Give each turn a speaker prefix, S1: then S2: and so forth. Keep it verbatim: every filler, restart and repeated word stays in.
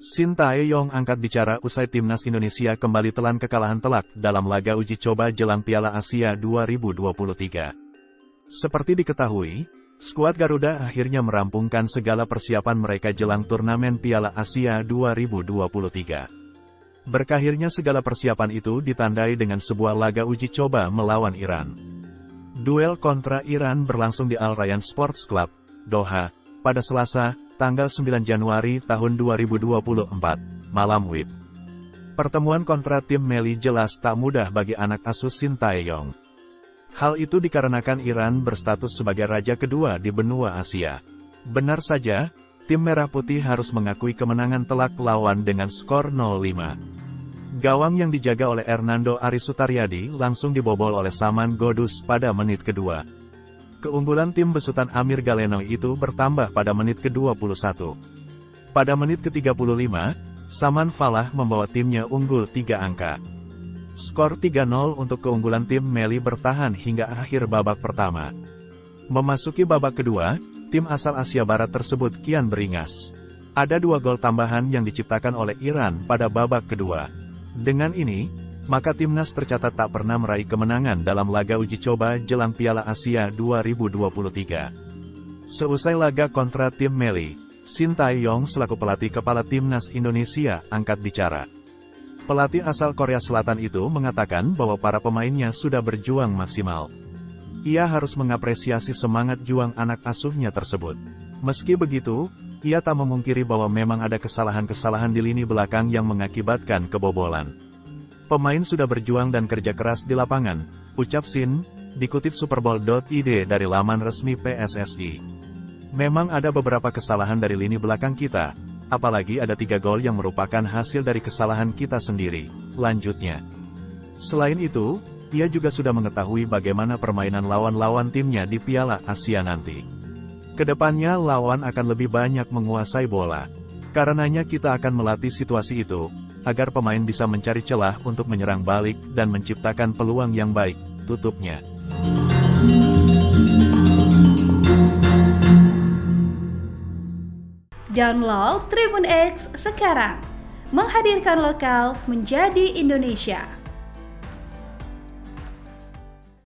S1: Sintayong angkat bicara usai timnas Indonesia kembali telan kekalahan telak dalam laga uji coba jelang Piala Asia dua ribu dua puluh tiga. Seperti diketahui, skuad Garuda akhirnya merampungkan segala persiapan mereka jelang turnamen Piala Asia dua ribu dua puluh tiga. Berkakhirnya segala persiapan itu ditandai dengan sebuah laga uji coba melawan Iran. Duel kontra Iran berlangsung di Al Rayyan Sports Club, Doha, pada Selasa, tanggal sembilan Januari tahun dua ribu dua puluh empat, malam W I B. Pertemuan kontra tim Melly jelas tak mudah bagi anak asuh Sintayong. Hal itu dikarenakan Iran berstatus sebagai raja kedua di benua Asia. Benar saja, tim Merah Putih harus mengakui kemenangan telak lawan dengan skor nol lima. Gawang yang dijaga oleh Hernando Arisutaryadi langsung dibobol oleh Saman Ghoddos pada menit kedua. Keunggulan tim besutan Amir Galenoy itu bertambah pada menit ke dua puluh satu. Pada menit ke tiga puluh lima, Saman Falah membawa timnya unggul tiga angka. Skor tiga nol untuk keunggulan tim Melly bertahan hingga akhir babak pertama. Memasuki babak kedua, tim asal Asia Barat tersebut kian beringas. Ada dua gol tambahan yang diciptakan oleh Iran pada babak kedua. Dengan ini, maka timnas tercatat tak pernah meraih kemenangan dalam laga uji coba jelang Piala Asia dua ribu dua puluh tiga. Seusai laga kontra tim Melly, Sintayong selaku pelatih kepala timnas Indonesia angkat bicara. Pelatih asal Korea Selatan itu mengatakan bahwa para pemainnya sudah berjuang maksimal. Ia harus mengapresiasi semangat juang anak asuhnya tersebut. Meski begitu, ia tak memungkiri bahwa memang ada kesalahan-kesalahan di lini belakang yang mengakibatkan kebobolan. Pemain sudah berjuang dan kerja keras di lapangan, ucap Sin, dikutip superbowl dot i d dari laman resmi P S S I. Memang ada beberapa kesalahan dari lini belakang kita, apalagi ada tiga gol yang merupakan hasil dari kesalahan kita sendiri, lanjutnya. Selain itu, ia juga sudah mengetahui bagaimana permainan lawan-lawan timnya di Piala Asia nanti. Kedepannya lawan akan lebih banyak menguasai bola. Karenanya kita akan melatih situasi itu, agar pemain bisa mencari celah untuk menyerang balik dan menciptakan peluang yang baik, tutupnya.
S2: Download Tribun X sekarang, menghadirkan lokal menjadi Indonesia.